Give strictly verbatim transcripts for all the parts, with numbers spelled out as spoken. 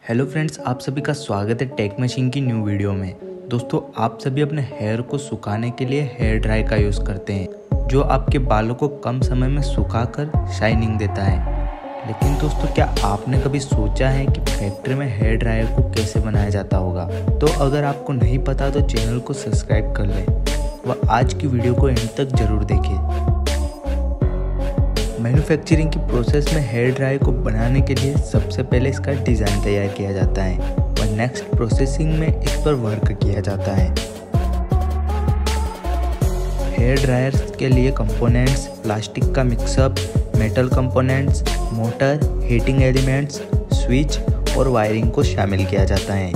Hello friends, आप सभी का स्वागत है टेक मशीन की न्यू वीडियो में। दोस्तों, आप सभी अपने हेयर को सुखाने के लिए हेयर ड्राई का यूज़ करते हैं, जो आपके बालों को कम समय में सुखाकर शाइनिंग देता है। लेकिन दोस्तों, क्या आपने कभी सोचा है कि फैक्ट्री में हेयर ड्रायर को कैसे बनाया जाता होगा? तो अगर आपको नहीं पता तो चैनल को सब्सक्राइब कर लें व आज की वीडियो को एंड तक जरूर देखें। मैन्युफैक्चरिंग की प्रोसेस में हेयर ड्रायर को बनाने के लिए सबसे पहले इसका डिज़ाइन तैयार किया जाता है और नेक्स्ट प्रोसेसिंग में इस पर वर्क किया जाता है। हेयर ड्रायर्स के लिए कंपोनेंट्स प्लास्टिक का mix up, metal components, motor, heating elements, switch और वायरिंग को शामिल किया जाता है।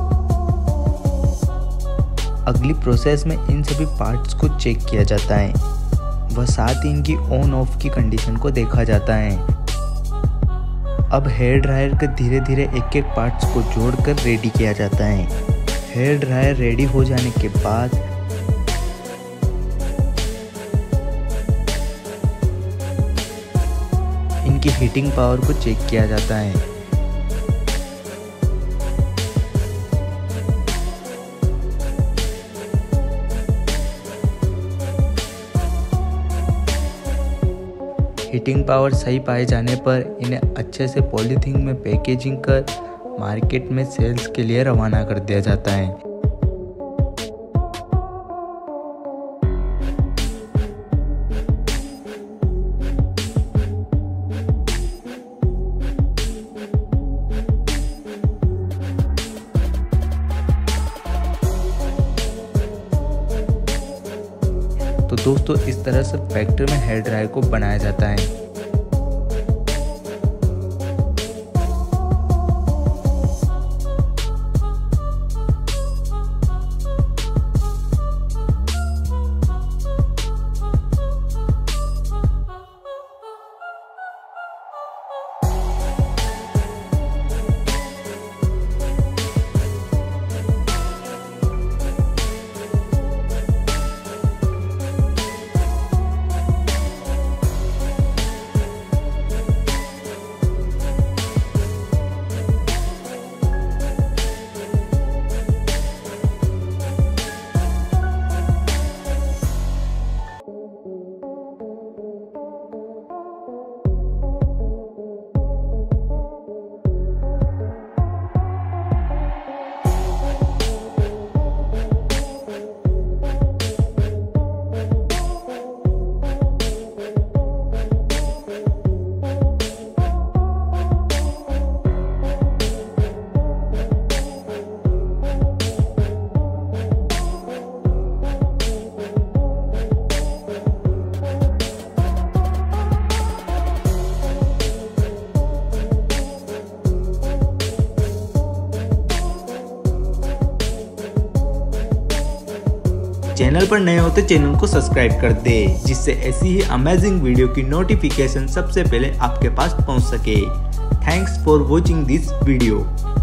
अगली प्रोसेस में इन सभी पार्ट्स को चेक किया जाता है व साथ ही इनकी ऑन ऑफ की कंडीशन को देखा जाता है। अब हेयर ड्रायर के धीरे धीरे एक एक पार्ट्स को जोड़कर रेडी किया जाता है। हेयर ड्रायर रेडी हो जाने के बाद इनकी हीटिंग पावर को चेक किया जाता है। हीटिंग पावर सही पाए जाने पर इन्हें अच्छे से पॉलीथीन में पैकेजिंग कर मार्केट में सेल्स के लिए रवाना कर दिया जाता है। तो दोस्तों, इस तरह से फैक्ट्री में हेयर ड्रायर को बनाया जाता है। चैनल पर नए हो तो चैनल को सब्सक्राइब कर दे, जिससे ऐसी ही अमेजिंग वीडियो की नोटिफिकेशन सबसे पहले आपके पास पहुंच सके। Thanks for watching this video.